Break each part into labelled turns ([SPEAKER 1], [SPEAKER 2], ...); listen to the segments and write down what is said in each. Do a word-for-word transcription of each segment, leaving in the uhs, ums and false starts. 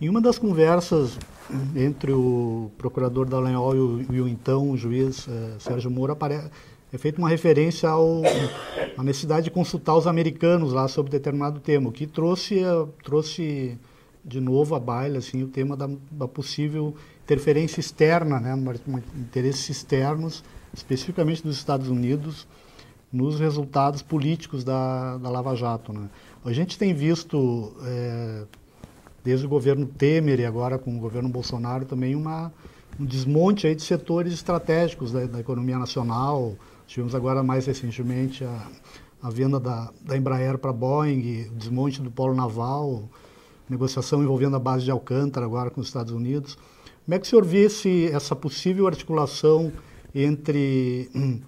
[SPEAKER 1] Em uma das conversas entre o procurador Dallagnol e o, e o então juiz eh, Sérgio Moro, apare... é feita uma referência ao, à necessidade de consultar os americanos lá sobre determinado tema, o que trouxe, trouxe de novo à baila assim, o tema da, da possível interferência externa, né, interesses externos, especificamente dos Estados Unidos, nos resultados políticos da, da Lava Jato. Né. A gente tem visto, é, desde o governo Temer e agora com o governo Bolsonaro, também uma, um desmonte aí de setores estratégicos da, da economia nacional. Tivemos agora, mais recentemente, a, a venda da, da Embraer para a Boeing, o desmonte do polo naval, negociação envolvendo a base de Alcântara agora com os Estados Unidos. Como é que o senhor vê esse, essa possível articulação entre,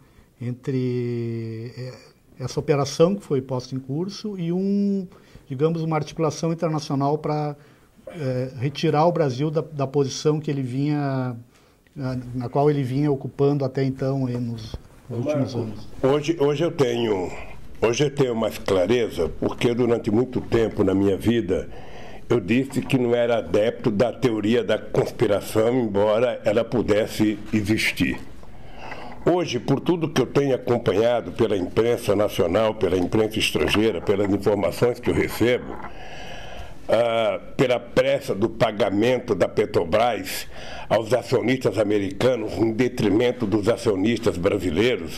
[SPEAKER 1] entre essa operação que foi posta em curso e, um, digamos, uma articulação internacional para é, retirar o Brasil da, da posição que ele vinha, na, na qual ele vinha ocupando até então aí nos últimos anos?
[SPEAKER 2] Hoje, hoje, eu tenho, hoje eu tenho mais clareza, porque durante muito tempo na minha vida eu disse que não era adepto da teoria da conspiração, embora ela pudesse existir. Hoje, por tudo que eu tenho acompanhado pela imprensa nacional, pela imprensa estrangeira, pelas informações que eu recebo, ah, pela pressa do pagamento da Petrobras aos acionistas americanos, em detrimento dos acionistas brasileiros,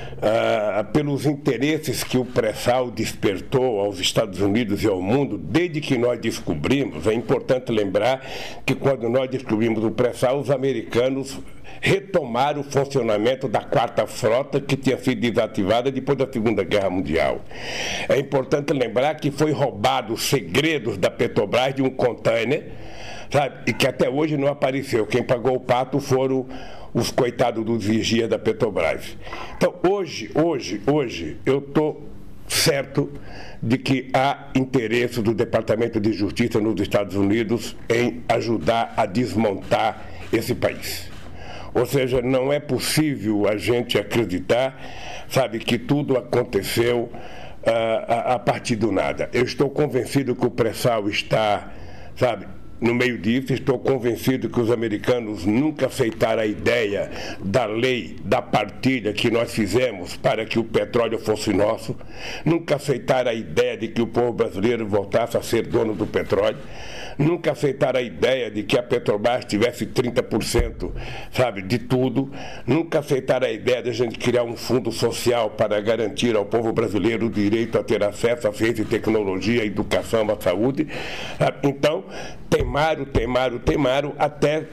[SPEAKER 2] ah, pelos interesses que o pré-sal despertou aos Estados Unidos e ao mundo, desde que nós descobrimos. É importante lembrar que quando nós descobrimos o pré-sal, os americanos retomaram o funcionamento da quarta frota, que tinha sido desativada depois da Segunda Guerra Mundial. É importante lembrar que foi roubado os segredos da Petrobras de um container, sabe, e que até hoje não apareceu. Quem pagou o pato foram os coitados dos vigias da Petrobras. Então, hoje, hoje, hoje, eu estou certo de que há interesse do Departamento de Justiça nos Estados Unidos em ajudar a desmontar esse país. Ou seja, não é possível a gente acreditar, sabe, que tudo aconteceu uh, a, a partir do nada. Eu estou convencido que o pré-sal está, sabe, no meio disso. Estou convencido que os americanos nunca aceitaram a ideia da lei da partilha que nós fizemos para que o petróleo fosse nosso, nunca aceitaram a ideia de que o povo brasileiro voltasse a ser dono do petróleo, nunca aceitaram a ideia de que a Petrobras tivesse trinta por cento, sabe, de tudo, nunca aceitaram a ideia de a gente criar um fundo social para garantir ao povo brasileiro o direito a ter acesso à ciência e tecnologia, à educação, à saúde. Então, temaram, temaram, temaram, até,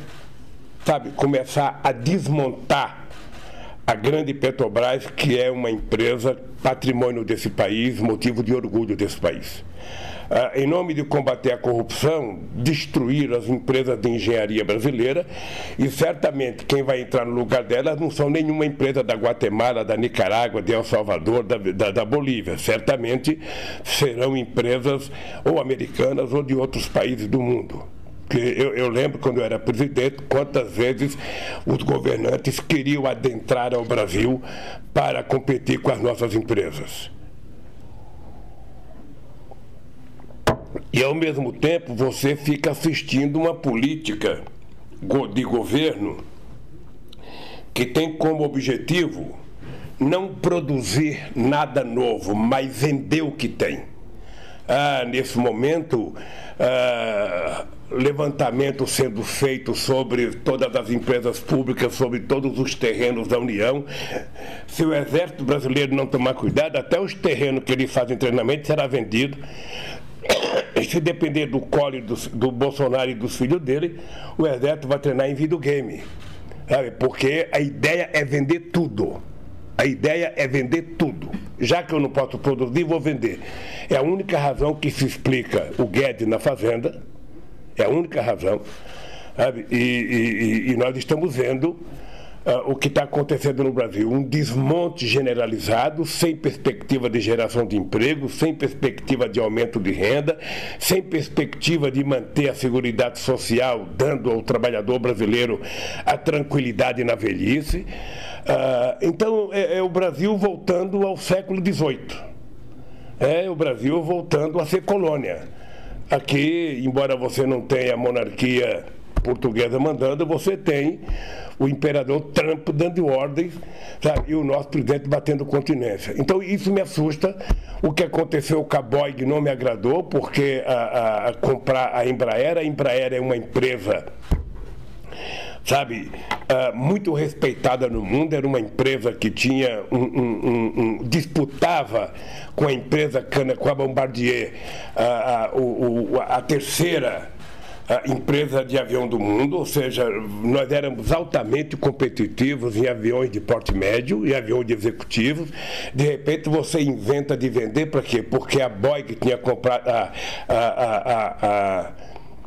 [SPEAKER 2] sabe, começar a desmontar a grande Petrobras, que é uma empresa patrimônio desse país, motivo de orgulho desse país. Ah, em nome de combater a corrupção, destruir as empresas de engenharia brasileira, e certamente quem vai entrar no lugar delas não são nenhuma empresa da Guatemala, da Nicarágua, de El Salvador, da, da, da Bolívia. Certamente serão empresas ou americanas ou de outros países do mundo. Eu, eu lembro, quando eu era presidente, quantas vezes os governantes queriam adentrar ao Brasil para competir com as nossas empresas. E, ao mesmo tempo, você fica assistindo uma política de governo que tem como objetivo não produzir nada novo, mas vender o que tem. Ah, nesse momento, ah, levantamento sendo feito sobre todas as empresas públicas, sobre todos os terrenos da União. Se o Exército Brasileiro não tomar cuidado, até os terrenos que eles fazem treinamento será vendido. E se depender do colo do, do Bolsonaro e dos filhos dele, o Exército vai treinar em videogame, sabe? Porque a ideia é vender tudo. A ideia é vender tudo. Já que eu não posso produzir, vou vender. É a única razão que se explica o Guedes na Fazenda. É a única razão. Sabe? E, e, e nós estamos vendo uh, o que está acontecendo no Brasil. Um desmonte generalizado, sem perspectiva de geração de emprego, sem perspectiva de aumento de renda, sem perspectiva de manter a seguridade social, dando ao trabalhador brasileiro a tranquilidade na velhice. Uh, então, é, é o Brasil voltando ao século dezoito. É o Brasil voltando a ser colônia. aqui, embora você não tenha a monarquia portuguesa mandando, você tem o imperador Trump dando ordens, sabe? E o nosso presidente batendo continência. Então isso me assusta. O que aconteceu com a Boeing não me agradou, porque a, a, a comprar a Embraer, a Embraer é uma empresa, sabe, uh, muito respeitada no mundo, era uma empresa que tinha um, um, um, um disputava com a empresa com a Bombardier, uh, uh, o, o, a terceira a empresa de avião do mundo, ou seja, nós éramos altamente competitivos em aviões de porte médio e aviões de executivos. De repente você inventa de vender, para quê? Porque a Boeing tinha comprado a, a, a, a,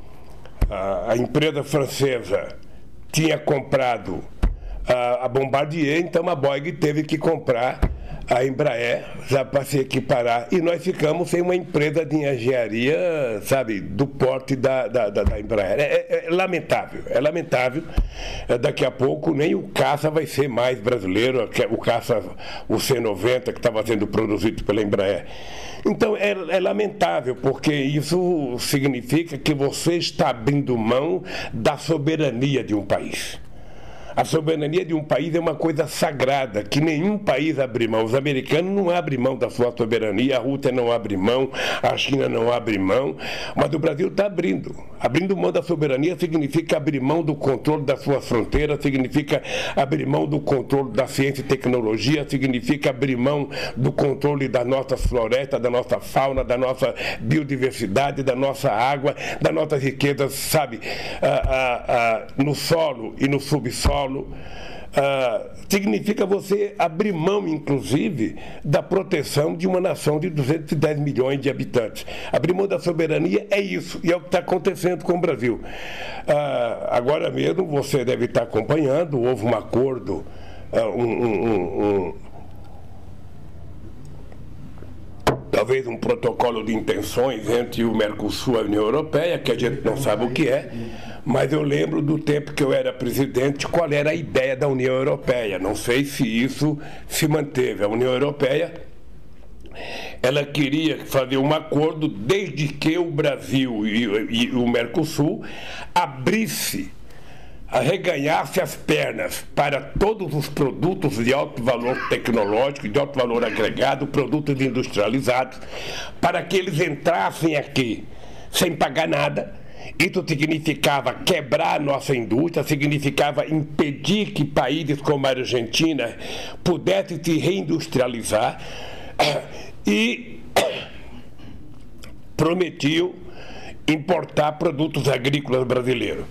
[SPEAKER 2] a, a empresa francesa tinha comprado a, a Bombardier, então a Boeing teve que comprar a Embraer, já para se equiparar, e nós ficamos sem uma empresa de engenharia, sabe, do porte da, da, da, da Embraer. É, é, é lamentável, é lamentável. É, daqui a pouco nem o caça vai ser mais brasileiro, o caça, o C noventa, que estava sendo produzido pela Embraer. Então é, é lamentável, porque isso significa que você está abrindo mão da soberania de um país. A soberania de um país é uma coisa sagrada, que nenhum país abre mão. Os americanos não abrem mão da sua soberania, a Rússia não abre mão, a China não abre mão, mas o Brasil está abrindo. Abrindo mão da soberania significa abrir mão do controle das suas fronteiras, significa abrir mão do controle da ciência e tecnologia, significa abrir mão do controle das nossas florestas, da nossa fauna, da nossa biodiversidade, da nossa água, das nossas riquezas, sabe, ah, ah, ah, no solo e no subsolo. Uh, significa você abrir mão, inclusive, da proteção de uma nação de duzentos e dez milhões de habitantes. Abrir mão da soberania é isso, e é o que está acontecendo com o Brasil. Uh, agora mesmo, você deve estar acompanhando, houve um acordo, uh, um, um, um, um, talvez um protocolo de intenções entre o Mercosul e a União Europeia, que a gente não sabe o que é, mas eu lembro do tempo que eu era presidente, qual era a ideia da União Europeia. Não sei se isso se manteve. A União Europeia, ela queria fazer um acordo desde que o Brasil e, e o Mercosul abrisse, arreganhasse as pernas para todos os produtos de alto valor tecnológico, de alto valor agregado, produtos industrializados, para que eles entrassem aqui sem pagar nada. Isso significava quebrar a nossa indústria, significava impedir que países como a Argentina pudessem se reindustrializar e prometiam importar produtos agrícolas brasileiros.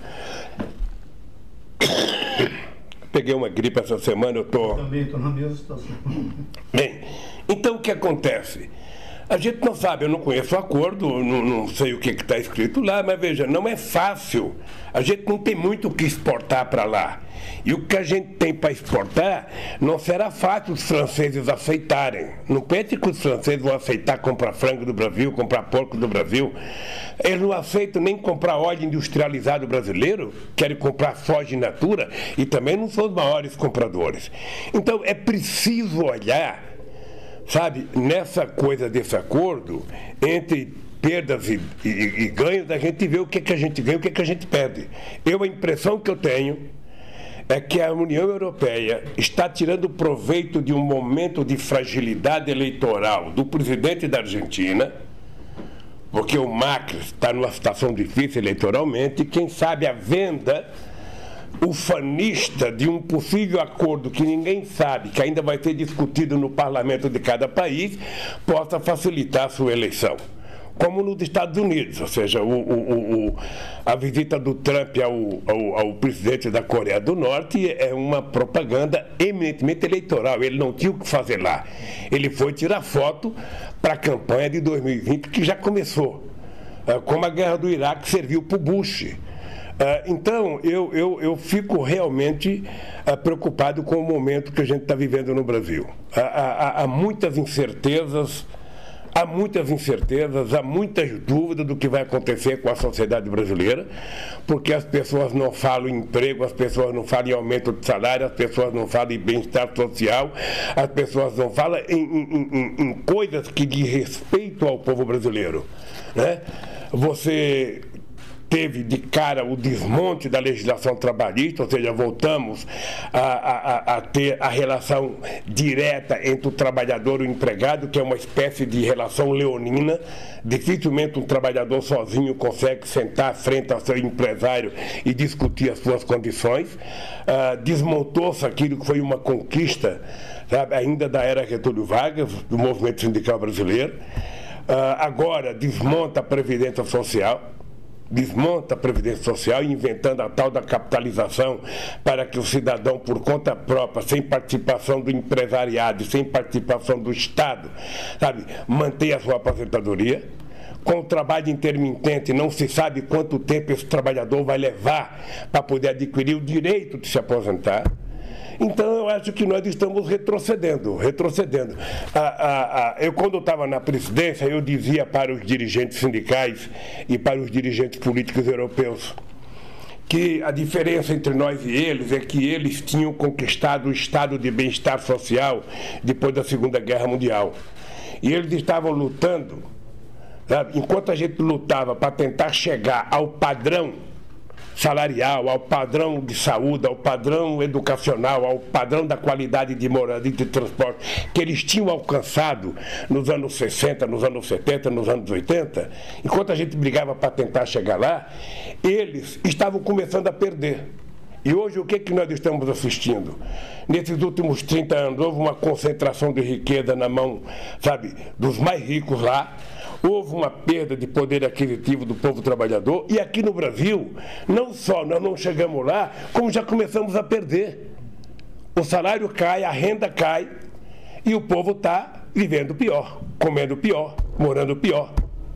[SPEAKER 2] Peguei uma gripe essa semana, eu tô...
[SPEAKER 1] Também estou na mesma situação.
[SPEAKER 2] Bem, então o que acontece? A gente não sabe, eu não conheço o acordo, não, não sei o que está escrito lá, mas veja, não é fácil. A gente não tem muito o que exportar para lá. E o que a gente tem para exportar não será fácil os franceses aceitarem. Não pense que os franceses vão aceitar comprar frango do Brasil, comprar porco do Brasil. Eles não aceitam nem comprar óleo industrializado brasileiro, querem comprar soja in natura e também não são os maiores compradores. Então é preciso olhar, sabe, nessa coisa desse acordo, entre perdas e, e, e ganhos, a gente vê o que, que a gente ganha e o que, que a gente perde. Eu, a impressão que eu tenho é que a União Europeia está tirando proveito de um momento de fragilidade eleitoral do presidente da Argentina, porque o Macri está numa situação difícil eleitoralmente, e quem sabe a venda ufanista de um possível acordo que ninguém sabe, que ainda vai ser discutido no parlamento de cada país, possa facilitar a sua eleição. Como nos Estados Unidos, ou seja, o, o, o, a visita do Trump ao, ao, ao presidente da Coreia do Norte é uma propaganda eminentemente eleitoral. Ele não tinha o que fazer lá. Ele foi tirar foto para a campanha de dois mil e vinte, que já começou. Como a guerra do Iraque serviu para o Bush. Então, eu, eu, eu fico realmente preocupado com o momento que a gente está vivendo no Brasil. Há, há, há muitas incertezas. Há muitas incertezas, há muitas dúvidas do que vai acontecer com a sociedade brasileira, porque as pessoas não falam em emprego, as pessoas não falam em aumento de salário, as pessoas não falam em bem-estar social, as pessoas não falam em, em, em, em coisas que diz respeito ao povo brasileiro, né? você teve de cara o desmonte da legislação trabalhista, ou seja, voltamos a, a, a ter a relação direta entre o trabalhador e o empregado, que é uma espécie de relação leonina. Dificilmente um trabalhador sozinho consegue sentar frente ao seu empresário e discutir as suas condições. Ah, desmontou-se aquilo que foi uma conquista, sabe, ainda da era Getúlio Vargas, do movimento sindical brasileiro. Ah, agora desmonta a Previdência Social, desmonta a Previdência Social, inventando a tal da capitalização para que o cidadão, por conta própria, sem participação do empresariado, sem participação do Estado, sabe, mantenha a sua aposentadoria. Com o trabalho intermitente, não se sabe quanto tempo esse trabalhador vai levar para poder adquirir o direito de se aposentar. Então, eu acho que nós estamos retrocedendo, retrocedendo. Ah, ah, ah, eu, quando estava na presidência, eu dizia para os dirigentes sindicais e para os dirigentes políticos europeus que a diferença entre nós e eles é que eles tinham conquistado o estado de bem-estar social depois da Segunda Guerra Mundial. E eles estavam lutando, sabe, enquanto a gente lutava para tentar chegar ao padrão salarial, ao padrão de saúde, ao padrão educacional, ao padrão da qualidade de moradia e de transporte que eles tinham alcançado nos anos sessenta, nos anos setenta, nos anos oitenta, enquanto a gente brigava para tentar chegar lá, eles estavam começando a perder. E hoje o que, que nós estamos assistindo? Nesses últimos trinta anos houve uma concentração de riqueza na mão, sabe, dos mais ricos lá. Houve uma perda de poder aquisitivo do povo trabalhador, e aqui no Brasil, não só nós não chegamos lá, como já começamos a perder. O salário cai, a renda cai, e o povo está vivendo pior, comendo pior, morando pior,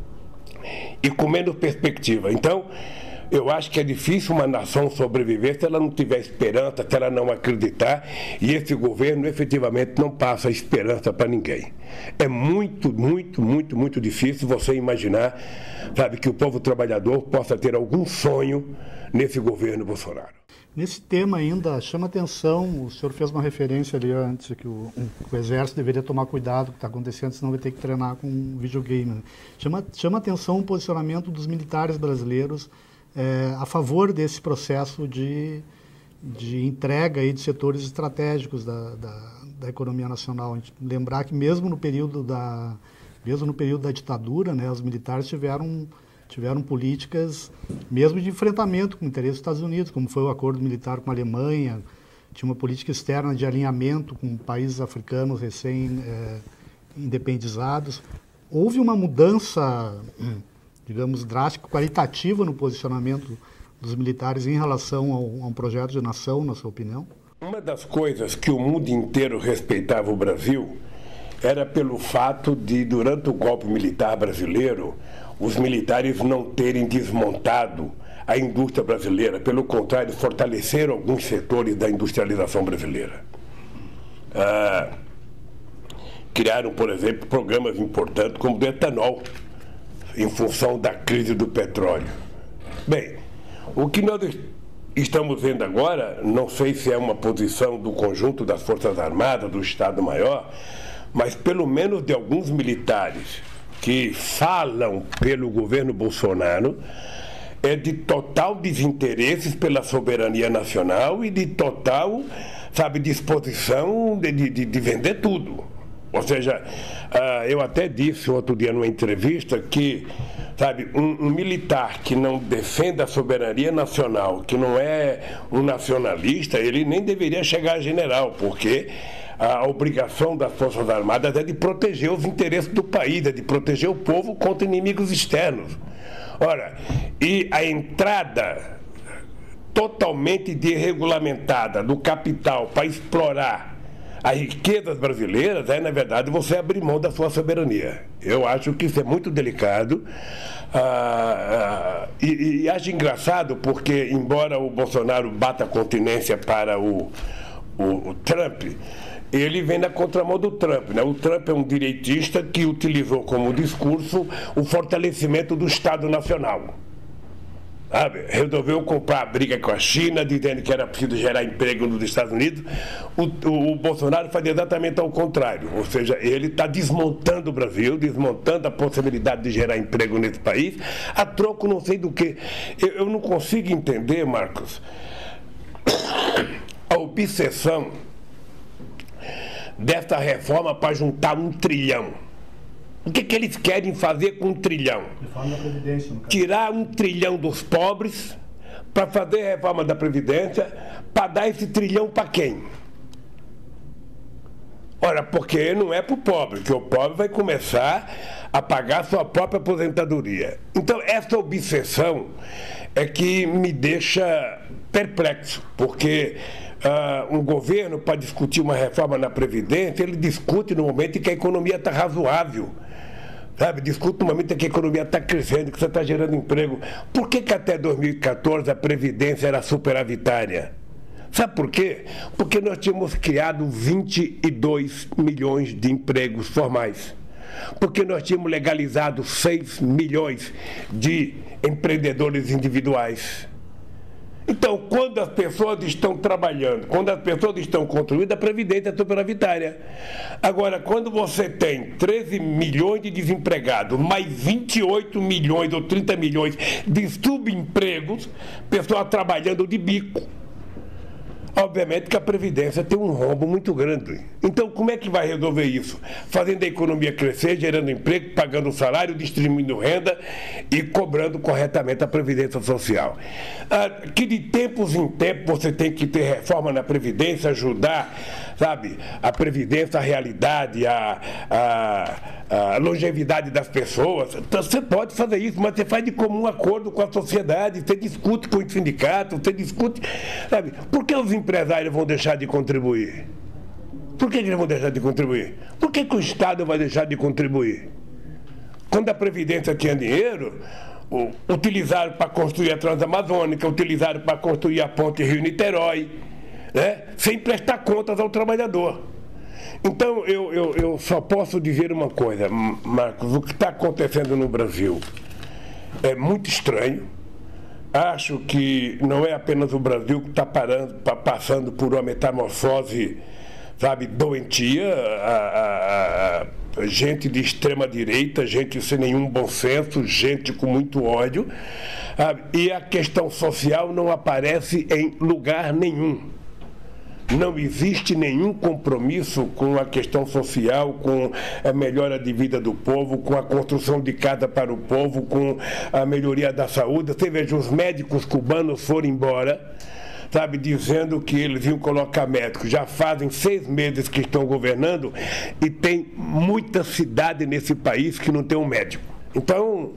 [SPEAKER 2] e com menos perspectiva. Então, eu acho que é difícil uma nação sobreviver se ela não tiver esperança, se ela não acreditar, e esse governo efetivamente não passa esperança para ninguém. É muito, muito, muito, muito difícil você imaginar, sabe, que o povo trabalhador possa ter algum sonho nesse governo Bolsonaro.
[SPEAKER 1] Nesse tema ainda, chama atenção, o senhor fez uma referência ali antes, que o, o Exército deveria tomar cuidado com o que está acontecendo, senão vai ter que treinar com um videogame. Né? Chama, chama atenção o posicionamento dos militares brasileiros É, a favor desse processo de, de entrega aí de setores estratégicos da, da, da economia nacional. A gente lembrar que mesmo no período da, mesmo no período da ditadura, né, os militares tiveram, tiveram políticas mesmo de enfrentamento com o interesse dos Estados Unidos, como foi o acordo militar com a Alemanha, tinha uma política externa de alinhamento com países africanos recém-independizados. É, houve uma mudança, digamos, drástica, qualitativa no posicionamento dos militares em relação ao, a um projeto de nação, na sua opinião?
[SPEAKER 2] Uma das coisas que o mundo inteiro respeitava o Brasil era pelo fato de, durante o golpe militar brasileiro, os militares não terem desmontado a indústria brasileira, pelo contrário, fortaleceram alguns setores da industrialização brasileira. Ah, criaram, por exemplo, programas importantes como o do etanol, em função da crise do petróleo. Bem, o que nós estamos vendo agora, não sei se é uma posição do conjunto das Forças Armadas, do Estado-Maior, mas pelo menos de alguns militares que falam pelo governo Bolsonaro, é de total desinteresse pela soberania nacional e de total, sabe, disposição de, de, de vender tudo. Ou seja, uh, eu até disse outro dia numa entrevista que, sabe, um, um militar que não defende a soberania nacional, que não é um nacionalista, ele nem deveria chegar a general, porque a obrigação das Forças Armadas é de proteger os interesses do país, é de proteger o povo contra inimigos externos. Ora, e a entrada totalmente desregulamentada do capital para explorar as riquezas brasileiras é, na verdade, você abrir mão da sua soberania. Eu acho que isso é muito delicado. Ah, ah, e, e acho engraçado porque, embora o Bolsonaro bata continência para o, o, o Trump, ele vem na contramão do Trump, né? O Trump é um direitista que utilizou como discurso o fortalecimento do Estado Nacional. Sabe? Resolveu comprar a briga com a China, dizendo que era preciso gerar emprego nos Estados Unidos. O, o, o Bolsonaro faz exatamente ao contrário. Ou seja, ele está desmontando o Brasil, desmontando a possibilidade de gerar emprego nesse país, a troco não sei do que. Eu, eu não consigo entender, Marcos, a obsessão dessa reforma para juntar um trilhão. O que, que eles querem fazer com um trilhão?
[SPEAKER 1] Reforma da Previdência, no caso.
[SPEAKER 2] Tirar um trilhão dos pobres para fazer a reforma da Previdência, para dar esse trilhão para quem? Ora, porque não é para o pobre, que o pobre vai começar a pagar sua própria aposentadoria. Então, essa obsessão é que me deixa perplexo, porque uh, um governo, para discutir uma reforma na Previdência, ele discute no momento em que a economia está razoável. Sabe, discute no momento em que a economia está crescendo, que você está gerando emprego. Por que que até dois mil e quatorze a Previdência era superavitária? Sabe por quê? Porque nós tínhamos criado vinte e dois milhões de empregos formais. Porque nós tínhamos legalizado seis milhões de empreendedores individuais. Então, quando as pessoas estão trabalhando, quando as pessoas estão construindo, a Previdência é superavitária. Agora, quando você tem treze milhões de desempregados, mais vinte e oito milhões ou trinta milhões de subempregos, pessoas trabalhando de bico, obviamente que a Previdência tem um rombo muito grande. Então, como é que vai resolver isso? Fazendo a economia crescer, gerando emprego, pagando salário, distribuindo renda e cobrando corretamente a Previdência Social. Ah, que de tempos em tempos você tem que ter reforma na Previdência, ajudar, sabe, a Previdência, a realidade, a, a, a longevidade das pessoas. Então, você pode fazer isso, mas você faz de comum acordo com a sociedade, você discute com os sindicatos, você discute, sabe, por que os empresários vão deixar de contribuir? Por que eles vão deixar de contribuir? Por que que o Estado vai deixar de contribuir? Quando a Previdência tinha dinheiro, o, utilizaram para construir a Transamazônica, utilizaram para construir a ponte Rio-Niterói, né? Sem prestar contas ao trabalhador. Então, eu, eu, eu só posso dizer uma coisa, Marcos, o que está acontecendo no Brasil é muito estranho. Acho que não é apenas o Brasil que está passando por uma metamorfose, sabe, doentia, a, a, a, gente de extrema direita, gente sem nenhum bom senso, gente com muito ódio, sabe, e a questão social não aparece em lugar nenhum. Não existe nenhum compromisso com a questão social, com a melhora de vida do povo, com a construção de casa para o povo, com a melhoria da saúde. Você veja, os médicos cubanos foram embora, sabe, dizendo que eles iam colocar médicos. Já fazem seis meses que estão governando e tem muita cidade nesse país que não tem um médico. Então,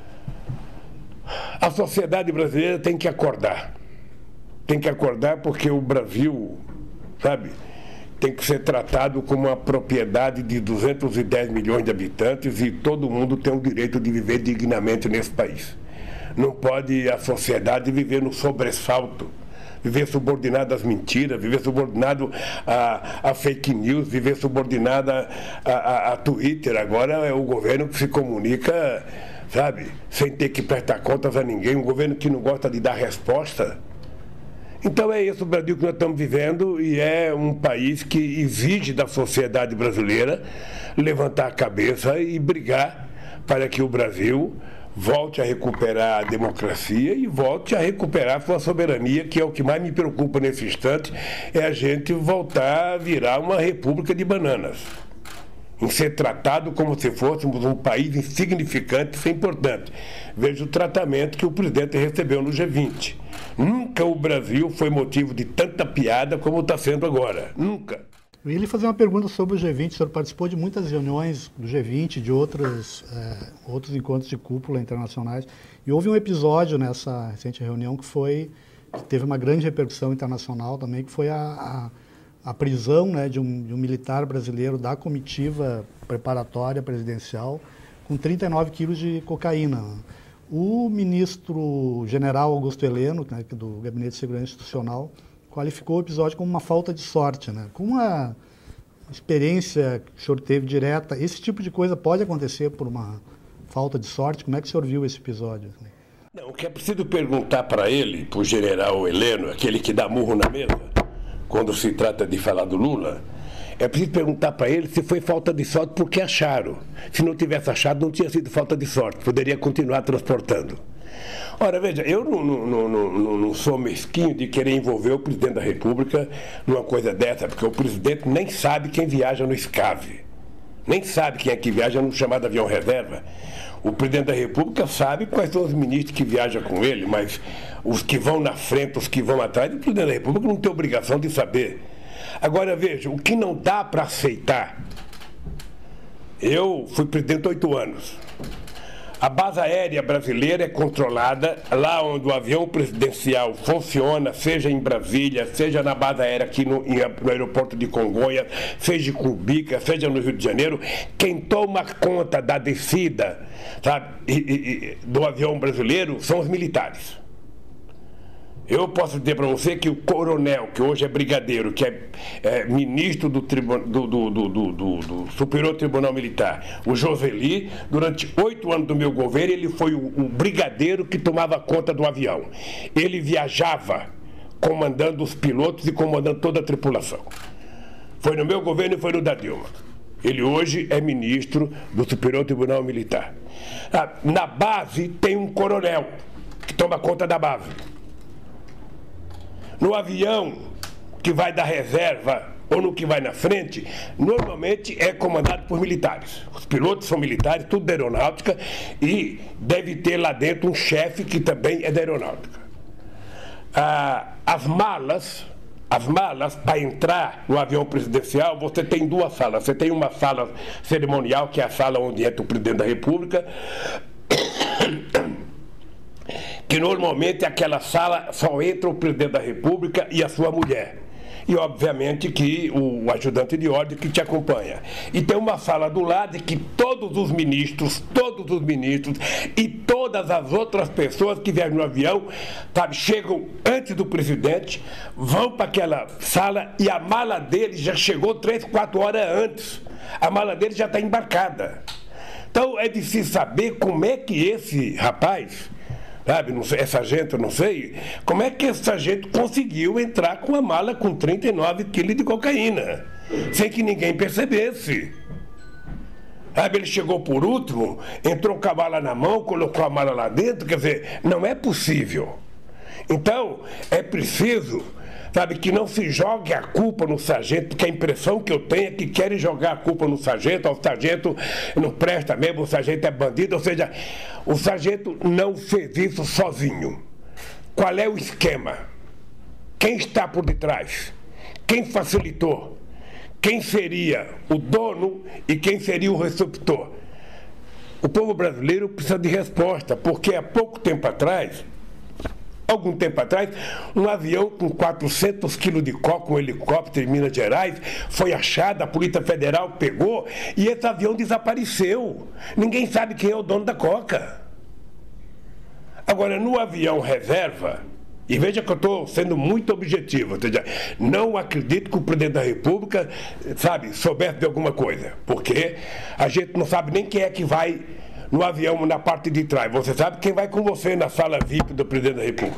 [SPEAKER 2] a sociedade brasileira tem que acordar. Tem que acordar porque o Brasil, sabe, tem que ser tratado como uma propriedade de duzentos e dez milhões de habitantes e todo mundo tem o direito de viver dignamente nesse país. Não pode a sociedade viver no sobressalto, viver subordinado às mentiras, viver subordinado a, a fake news, viver subordinado a, a, a Twitter. Agora é o governo que se comunica, sabe, sem ter que prestar contas a ninguém, um governo que não gosta de dar resposta. Então é esse o Brasil que nós estamos vivendo e é um país que exige da sociedade brasileira levantar a cabeça e brigar para que o Brasil volte a recuperar a democracia e volte a recuperar a sua soberania, que é o que mais me preocupa nesse instante, é a gente voltar a virar uma república de bananas. Em ser tratado como se fôssemos um país insignificante, sem importante. Veja o tratamento que o presidente recebeu no G vinte. Nunca o Brasil foi motivo de tanta piada como está sendo agora. Nunca.
[SPEAKER 1] Eu ia lhe fazer uma pergunta sobre o G vinte. O senhor participou de muitas reuniões do G vinte, de outras, é, outros encontros de cúpula internacionais. E houve um episódio nessa recente reunião que foi que teve uma grande repercussão internacional também, que foi a, a, a prisão, né, de, um, de um militar brasileiro da comitiva preparatória presidencial com trinta e nove quilos de cocaína. O ministro general Augusto Heleno, né, do Gabinete de Segurança Institucional, qualificou o episódio como uma falta de sorte, né? Com uma experiência que o senhor teve direta, esse tipo de coisa pode acontecer por uma falta de sorte? Como é que o senhor viu esse episódio?
[SPEAKER 2] Não, o que é preciso perguntar para ele, para o general Heleno, aquele que dá murro na mesa, quando se trata de falar do Lula, é preciso perguntar para ele se foi falta de sorte porque acharam. Se não tivesse achado, não tinha sido falta de sorte, poderia continuar transportando. Ora, veja, eu não, não, não, não, não sou mesquinho de querer envolver o presidente da República numa coisa dessa, porque o presidente nem sabe quem viaja no SCAV, nem sabe quem é que viaja no chamado avião reserva. O presidente da República sabe quais são os ministros que viajam com ele, mas os que vão na frente, os que vão atrás, o presidente da República não tem obrigação de saber. Agora, veja, o que não dá para aceitar, eu fui presidente há oito anos. A base aérea brasileira é controlada lá onde o avião presidencial funciona, seja em Brasília, seja na base aérea aqui no, no aeroporto de Congonhas, seja em Cumbica, seja no Rio de Janeiro. Quem toma conta da descida, sabe, e, e, do avião brasileiro são os militares. Eu posso dizer para você que o coronel, que hoje é brigadeiro, que é, é ministro do, tribu, do, do, do, do, do, do Superior Tribunal Militar, o Joseli, durante oito anos do meu governo, ele foi o, o brigadeiro que tomava conta do avião. Ele viajava comandando os pilotos e comandando toda a tripulação. Foi no meu governo e foi no da Dilma. Ele hoje é ministro do Superior Tribunal Militar. Na base tem um coronel que toma conta da base. No avião que vai da reserva ou no que vai na frente, normalmente é comandado por militares. Os pilotos são militares, tudo da aeronáutica, e deve ter lá dentro um chefe que também é da aeronáutica. Ah, as malas, as malas para entrar no avião presidencial, você tem duas salas. Você tem uma sala cerimonial, que é a sala onde entra o presidente da República, que normalmente aquela sala só entra o presidente da República e a sua mulher. E obviamente que o ajudante de ordem que te acompanha. E tem uma sala do lado que todos os ministros, todos os ministros e todas as outras pessoas que viajam no avião, sabe, chegam antes do presidente, vão para aquela sala e a mala dele já chegou três, quatro horas antes. A mala dele já está embarcada. Então é difícil saber como é que esse rapaz, sabe, não sei, essa gente, eu não sei, como é que essa gente conseguiu entrar com a mala com trinta e nove quilos de cocaína, sem que ninguém percebesse. Sabe, ele chegou por último, entrou com a mala na mão, colocou a mala lá dentro, quer dizer, não é possível. Então, é preciso, sabe, que não se jogue a culpa no sargento, porque a impressão que eu tenho é que querem jogar a culpa no sargento, o sargento não presta mesmo, o sargento é bandido, ou seja, o sargento não fez isso sozinho. Qual é o esquema? Quem está por detrás? Quem facilitou? Quem seria o dono e quem seria o receptor? O povo brasileiro precisa de resposta, porque há pouco tempo atrás, algum tempo atrás, um avião com quatrocentos quilos de coca, um helicóptero em Minas Gerais, foi achado, a Polícia Federal pegou e esse avião desapareceu. Ninguém sabe quem é o dono da coca. Agora, no avião reserva, e veja que eu estou sendo muito objetivo, ou seja, não acredito que o presidente da República, sabe, soubesse de alguma coisa, porque a gente não sabe nem quem é que vai no avião na parte de trás. Você sabe quem vai com você na sala V I P do presidente da República.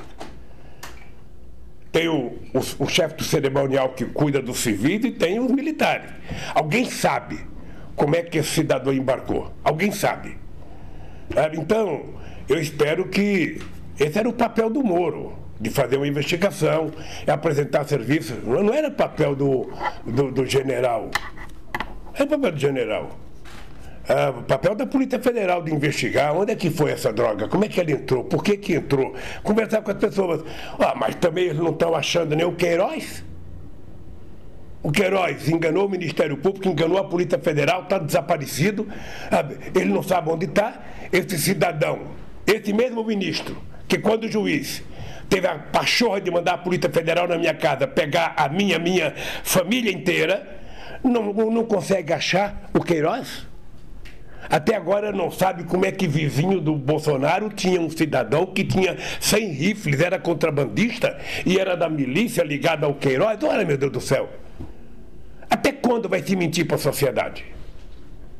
[SPEAKER 2] Tem o, o, o chefe do cerimonial que cuida dos civis e tem os militares. Alguém sabe como é que esse cidadão embarcou? Alguém sabe. Então, eu espero que esse era o papel do Moro, de fazer uma investigação, apresentar serviços. Não era papel do, do, do general. Era papel do general. Ah, o papel da Polícia Federal de investigar onde é que foi essa droga, como é que ela entrou, por que que entrou, conversar com as pessoas. Ah, mas também eles não estão achando nem o Queiroz. O Queiroz enganou o Ministério Público, enganou a Polícia Federal, está desaparecido, sabe? Ele não sabe onde está. Esse cidadão, esse mesmo ministro, que quando o juiz teve a pachorra de mandar a Polícia Federal na minha casa pegar a minha, minha família inteira, não, não consegue achar o Queiroz? Até agora não sabe como é que vizinho do Bolsonaro tinha um cidadão que tinha cem rifles, era contrabandista e era da milícia ligada ao Queiroz. Olha, meu Deus do céu. Até quando vai se mentir para a sociedade?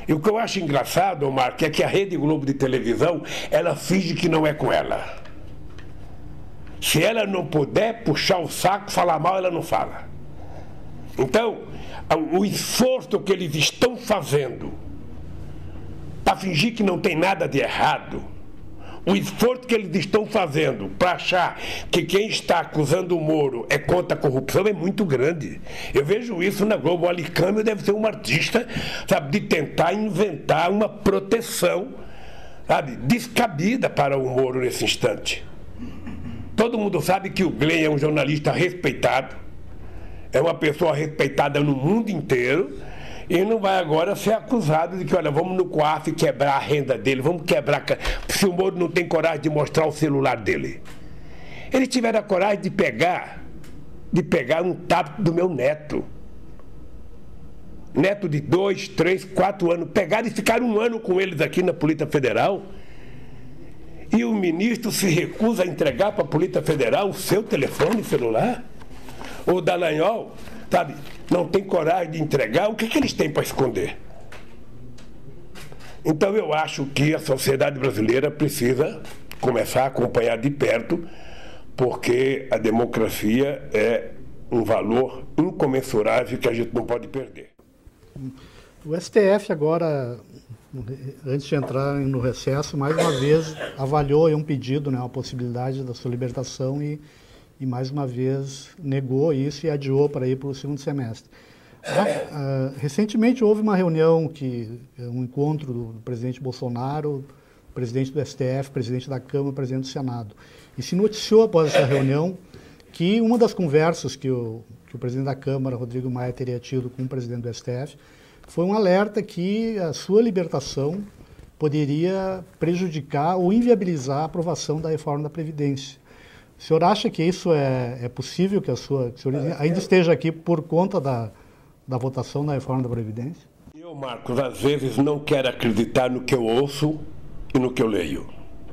[SPEAKER 2] E o que eu acho engraçado, Omar, é que a Rede Globo de televisão, ela finge que não é com ela. Se ela não puder puxar o saco, falar mal, ela não fala. Então, o esforço que eles estão fazendo para fingir que não tem nada de errado, o esforço que eles estão fazendo para achar que quem está acusando o Moro é contra a corrupção é muito grande. Eu vejo isso na Globo. O Alicâmio deve ser um artista, sabe, de tentar inventar uma proteção, sabe, descabida para o Moro nesse instante. Todo mundo sabe que o Glenn é um jornalista respeitado, é uma pessoa respeitada no mundo inteiro, e não vai agora ser acusado de que, olha, vamos no C O A F quebrar a renda dele, vamos quebrar, se o Moro não tem coragem de mostrar o celular dele. Eles tiveram a coragem de pegar, de pegar um tablet do meu neto. Neto de dois, três, quatro anos, pegaram e ficaram um ano com eles aqui na Polícia Federal. E o ministro se recusa a entregar para a Polícia Federal o seu telefone celular? O Dallagnol, sabe, não tem coragem de entregar, o que, que eles têm para esconder? Então eu acho que a sociedade brasileira precisa começar a acompanhar de perto, porque a democracia é um valor incomensurável que a gente não pode perder.
[SPEAKER 1] O S T F agora, antes de entrar no recesso, mais uma vez avaliou um pedido, né, uma possibilidade da sua libertação e, e mais uma vez negou isso e adiou para ir para o segundo semestre. Ah, recentemente houve uma reunião, que, um encontro do, do presidente Bolsonaro, presidente do S T F, presidente da Câmara, presidente do Senado. E se noticiou após essa reunião que uma das conversas que o, que o presidente da Câmara, Rodrigo Maia, teria tido com o presidente do S T F foi um alerta que a sua libertação poderia prejudicar ou inviabilizar a aprovação da reforma da Previdência. O senhor acha que isso é, é possível, que a sua que o senhor ainda esteja aqui por conta da, da votação da reforma da Previdência?
[SPEAKER 2] Eu, Marcos, às vezes não quero acreditar no que eu ouço e no que eu leio.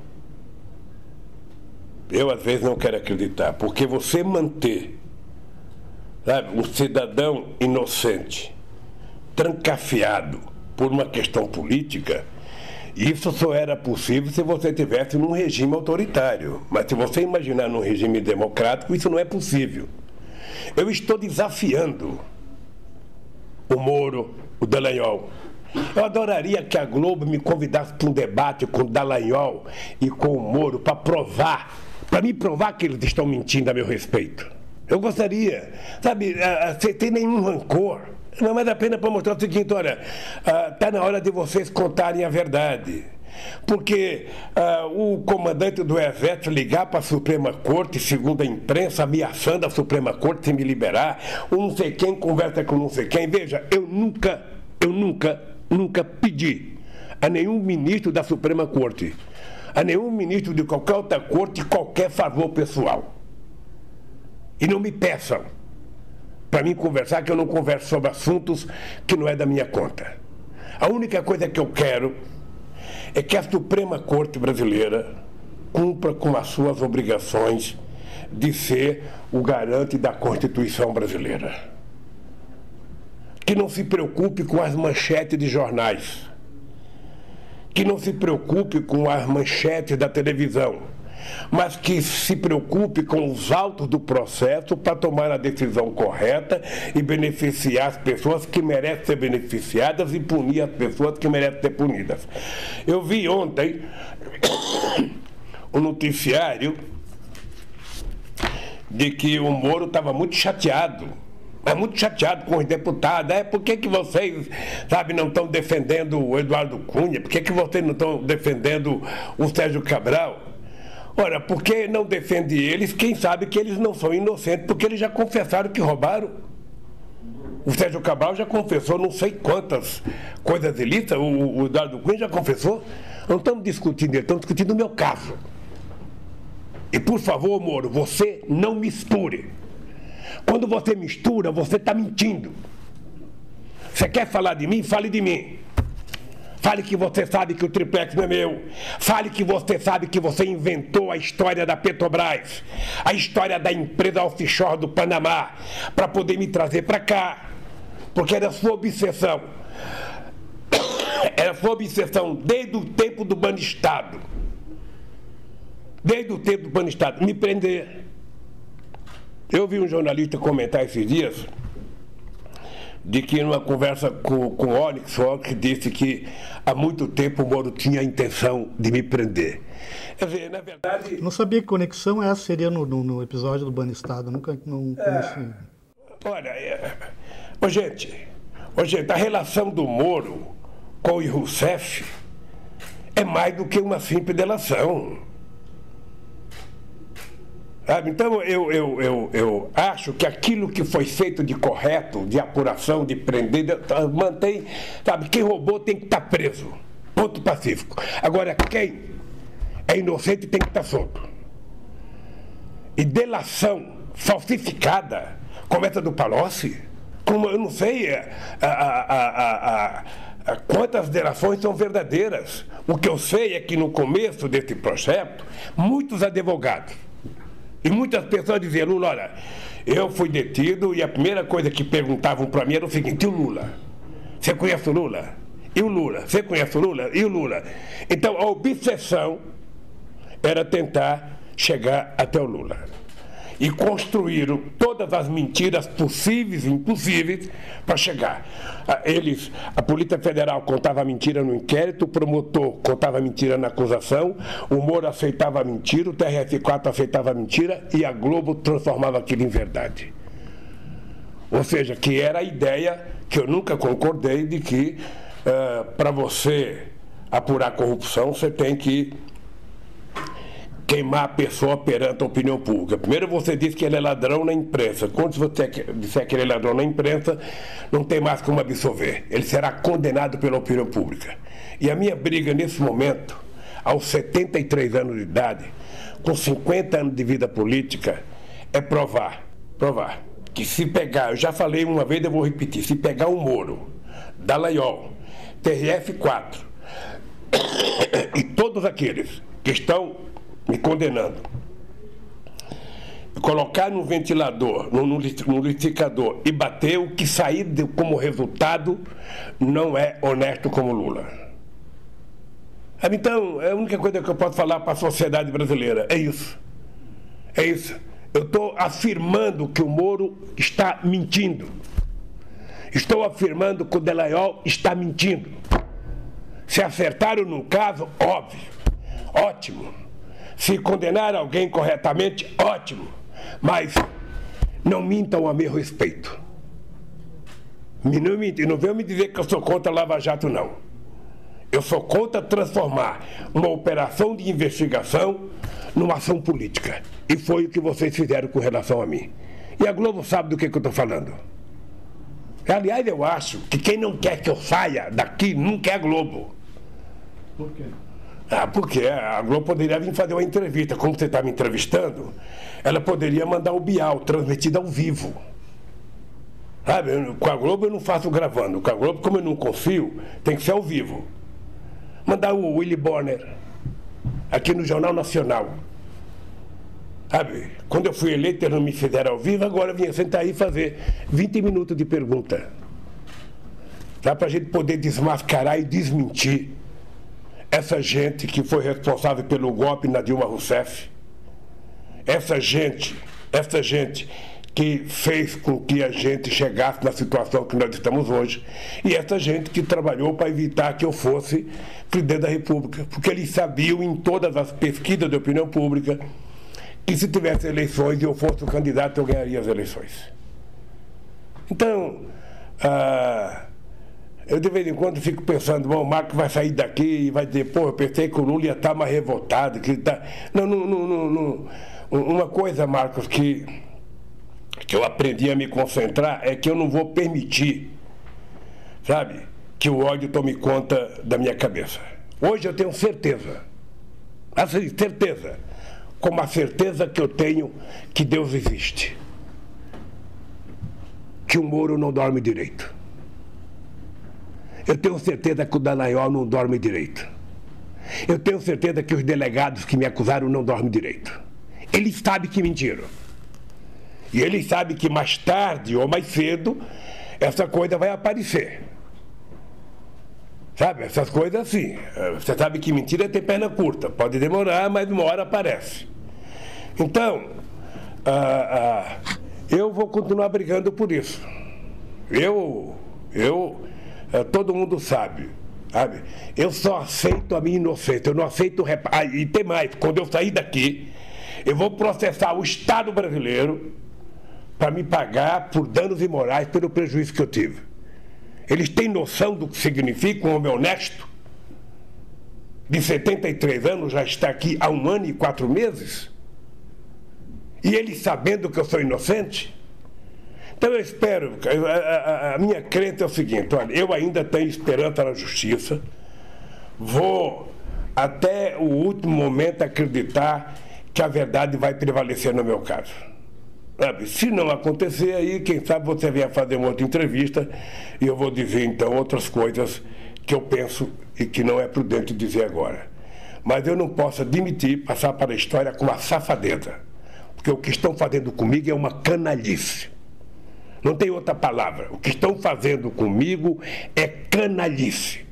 [SPEAKER 2] Eu, às vezes, não quero acreditar, porque você manter, sabe, um cidadão inocente trancafiado por uma questão política, isso só era possível se você estivesse num regime autoritário. Mas se você imaginar num regime democrático, isso não é possível. Eu estou desafiando o Moro, o Dallagnol. Eu adoraria que a Globo me convidasse para um debate com o Dallagnol e com o Moro para provar, para me provar que eles estão mentindo a meu respeito. Eu gostaria, sabe, sem ter nenhum rancor. Não vale a pena para mostrar o seguinte, olha, está uh, na hora de vocês contarem a verdade. Porque uh, o comandante do Exército ligar para a Suprema Corte, segundo a imprensa, ameaçando a Suprema Corte se me liberar, um não sei quem conversa com não sei quem. Veja, eu nunca, eu nunca, nunca pedi a nenhum ministro da Suprema Corte, a nenhum ministro de qualquer outra corte, qualquer favor pessoal. E não me peçam para mim conversar, que eu não converso sobre assuntos que não é da minha conta. A única coisa que eu quero é que a Suprema Corte Brasileira cumpra com as suas obrigações de ser o garante da Constituição brasileira. Que não se preocupe com as manchetes de jornais. Que não se preocupe com as manchetes da televisão, mas que se preocupe com os autos do processo para tomar a decisão correta e beneficiar as pessoas que merecem ser beneficiadas e punir as pessoas que merecem ser punidas. Eu vi ontem o noticiário de que o Moro estava muito chateado, mas muito chateado com os deputados. É, por que que vocês, sabe, não estão defendendo o Eduardo Cunha? Por que que vocês não estão defendendo o Sérgio Cabral? Ora, por que não defende eles? Quem sabe que eles não são inocentes, porque eles já confessaram que roubaram. O Sérgio Cabral já confessou não sei quantas coisas ilícitas, o, o Eduardo Cunha já confessou. Não estamos discutindo ele, estamos discutindo o meu caso. E por favor, Moro, você não misture. Quando você mistura, você está mentindo. Você quer falar de mim? Fale de mim. Fale que você sabe que o triplex não é meu. Fale que você sabe que você inventou a história da Petrobras, a história da empresa offshore do Panamá, para poder me trazer para cá, porque era sua obsessão Era sua obsessão desde o tempo do Banestado. Desde o tempo do Banestado. Me prender. Eu vi um jornalista comentar esses dias de que numa conversa com, com o Onyx, o Onyx disse que há muito tempo o Moro tinha a intenção de me prender. Quer dizer, na verdade...
[SPEAKER 1] Não sabia que conexão essa seria no, no, no episódio do Banestado. Nunca não conheci.
[SPEAKER 2] É, olha, é, ô, gente, ô, gente, a relação do Moro com o Rousseff é mais do que uma simples delação. Sabe? Então, eu, eu, eu, eu acho que aquilo que foi feito de correto, de apuração, de prender, de, mantém, sabe, quem roubou tem que estar preso. Ponto pacífico. Agora, quem é inocente tem que estar solto. E delação falsificada, como essa do Palocci, como eu não sei a, a, a, a, a, quantas delações são verdadeiras. O que eu sei é que no começo desse projeto, muitos advogados e muitas pessoas diziam: Lula, olha, eu fui detido e a primeira coisa que perguntavam para mim era o seguinte: e o Lula? Você conhece o Lula? E o Lula? Você conhece o Lula? E o Lula? Então a obsessão era tentar chegar até o Lula. E construíram todas as mentiras possíveis e impossíveis para chegar. Eles, a Polícia Federal contava mentira no inquérito, o promotor contava mentira na acusação, o Moro aceitava a mentira, o T R S quatro aceitava a mentira e a Globo transformava aquilo em verdade. Ou seja, que era a ideia que eu nunca concordei de que uh, para você apurar corrupção você tem que queimar a pessoa perante a opinião pública. Primeiro você diz que ele é ladrão na imprensa. Quando você disser que ele é ladrão na imprensa, não tem mais como absolver. Ele será condenado pela opinião pública. E a minha briga nesse momento, aos setenta e três anos de idade, com cinquenta anos de vida política, é provar, provar, que se pegar, eu já falei uma vez, eu vou repetir, se pegar o Moro, Dallagnol, T R F quatro e todos aqueles que estão me condenando, colocar no ventilador, no, no, no liquidificador e bater, o que sair de, como resultado não é honesto como Lula. Então, é a única coisa que eu posso falar para a sociedade brasileira, é isso. É isso. Eu estou afirmando que o Moro está mentindo. Estou afirmando que o Dallagnol está mentindo. Se acertaram num caso, óbvio, ótimo. Se condenar alguém corretamente, ótimo. Mas não mintam a meu respeito. Não, mintam, não venham me dizer que eu sou contra a Lava Jato, não. Eu sou contra transformar uma operação de investigação numa ação política. E foi o que vocês fizeram com relação a mim. E a Globo sabe do que, que eu estou falando. Aliás, eu acho que quem não quer que eu saia daqui nunca é a Globo.
[SPEAKER 1] Por quê?
[SPEAKER 2] Ah, porque a Globo poderia vir fazer uma entrevista. Como você está me entrevistando, ela poderia mandar o Bial, transmitido ao vivo. Sabe, com a Globo eu não faço gravando. Com a Globo, como eu não confio, tem que ser ao vivo. Mandar o Willy Bonner aqui no Jornal Nacional. Sabe, quando eu fui eleito, eles não me fizeram ao vivo, agora eu vinha sentar aí e fazer vinte minutos de pergunta. Dá para a gente poder desmascarar e desmentir essa gente que foi responsável pelo golpe na Dilma Rousseff, essa gente, essa gente que fez com que a gente chegasse na situação que nós estamos hoje, e essa gente que trabalhou para evitar que eu fosse presidente da República, porque eles sabiam em todas as pesquisas de opinião pública que se tivesse eleições e eu fosse o candidato, eu ganharia as eleições. Então, ah, eu de vez em quando fico pensando, bom, o Marco vai sair daqui e vai dizer, pô, eu pensei que o Lula ia estar mais revoltado, que ele tá... Não, não, não, não, não. Uma coisa, Marcos, que, que eu aprendi a me concentrar é que eu não vou permitir, sabe, que o ódio tome conta da minha cabeça. Hoje eu tenho certeza, assim, certeza, como a certeza que eu tenho que Deus existe, que o Moro não dorme direito. Eu tenho certeza que o Dallagnol não dorme direito. Eu tenho certeza que os delegados que me acusaram não dormem direito. Eles sabem que mentiram. E eles sabem que mais tarde ou mais cedo essa coisa vai aparecer. Sabe, essas coisas assim. Você sabe que mentira tem perna curta. Pode demorar, mas uma hora aparece. Então, ah, ah, eu vou continuar brigando por isso. Eu, eu, ah, todo mundo sabe, sabe? Eu só aceito a minha inocência. Eu não aceito... Rep... Ah, e tem mais, quando eu sair daqui, eu vou processar o Estado brasileiro para me pagar por danos imorais pelo prejuízo que eu tive. Eles têm noção do que significa um homem honesto? De setenta e três anos, já está aqui há um ano e quatro meses? E eles sabendo que eu sou inocente? Então eu espero, a, a, a minha crença é o seguinte, olha, eu ainda tenho esperança na justiça, vou até o último momento acreditar que a verdade vai prevalecer no meu caso. Sabe? Se não acontecer, aí quem sabe você venha fazer uma outra entrevista e eu vou dizer então outras coisas que eu penso e que não é prudente dizer agora. Mas eu não posso admitir passar para a história com uma safadeza, porque o que estão fazendo comigo é uma canalice. Não tem outra palavra. O que estão fazendo comigo é canalice.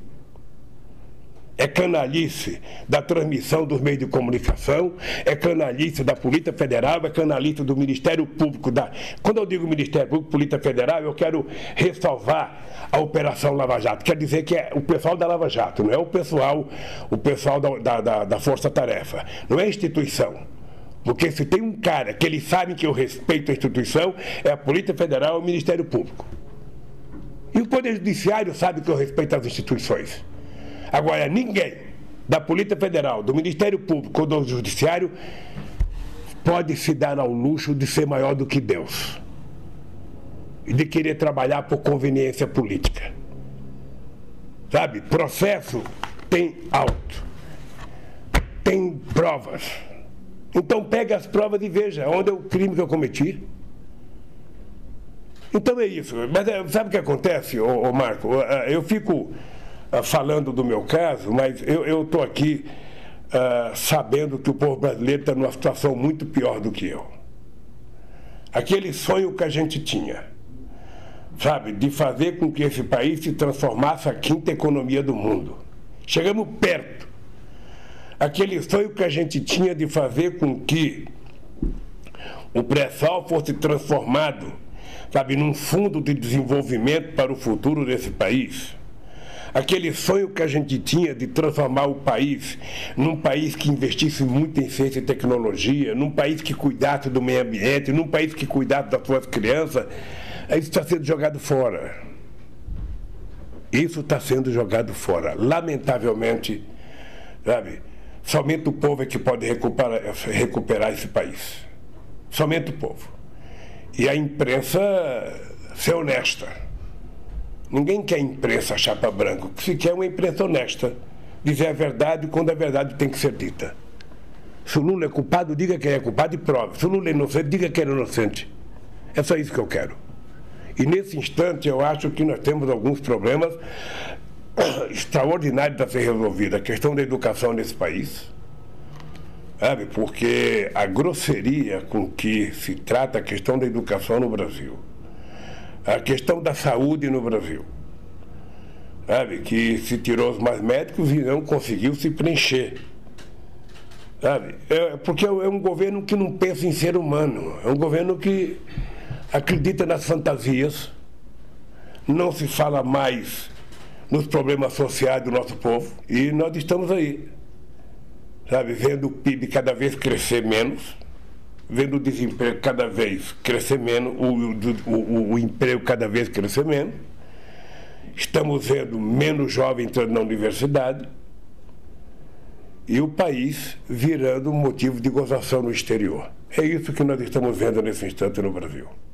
[SPEAKER 2] É canalice da transmissão dos meios de comunicação, é canalice da Polícia Federal, é canalice do Ministério Público. Da... Quando eu digo Ministério Público, Polícia Federal, eu quero ressalvar a Operação Lava Jato. Quer dizer que é o pessoal da Lava Jato, não é o pessoal, o pessoal da, da, da Força Tarefa, não é a instituição. Porque se tem um cara que eles sabem que eu respeito a instituição, é a Polícia Federal e o Ministério Público. E o Poder Judiciário sabe que eu respeito as instituições. Agora, ninguém da Polícia Federal, do Ministério Público ou do Judiciário pode se dar ao luxo de ser maior do que Deus e de querer trabalhar por conveniência política. Sabe, processo tem auto, tem provas. Então pega as provas e veja onde é o crime que eu cometi. Então é isso. Mas sabe o que acontece, ô, ô Marco? Eu fico falando do meu caso, mas eu estou aqui uh, sabendo que o povo brasileiro está numa situação muito pior do que eu. Aquele sonho que a gente tinha, sabe, de fazer com que esse país se transformasse a quinta economia do mundo. Chegamos perto. Aquele sonho que a gente tinha de fazer com que o pré-sal fosse transformado, sabe, num fundo de desenvolvimento para o futuro desse país. Aquele sonho que a gente tinha de transformar o país num país que investisse muito em ciência e tecnologia, num país que cuidasse do meio ambiente, num país que cuidasse das suas crianças, isso está sendo jogado fora. Isso está sendo jogado fora. Lamentavelmente, sabe, somente o povo é que pode recuperar, recuperar esse país. Somente o povo. E a imprensa ser honesta. Ninguém quer imprensa chapa branca. O que se quer é uma imprensa honesta. Dizer a verdade quando a verdade tem que ser dita. Se o Lula é culpado, diga que ele é culpado e prove. Se o Lula é inocente, diga que ele é inocente. É só isso que eu quero. E nesse instante eu acho que nós temos alguns problemas extraordinários a ser resolvidos. A questão da educação nesse país. Sabe? Porque a grosseria com que se trata a questão da educação no Brasil, a questão da saúde no Brasil, sabe, que se tirou os mais médicos e não conseguiu se preencher, sabe, é, porque é um governo que não pensa em ser humano, é um governo que acredita nas fantasias, não se fala mais nos problemas sociais do nosso povo, e nós estamos aí, sabe, vendo o P I B cada vez crescer menos, vendo o desemprego cada vez crescer menos, o, o, o, o emprego cada vez crescer menos, estamos vendo menos jovens entrando na universidade e o país virando um motivo de gozação no exterior. É isso que nós estamos vendo nesse instante no Brasil.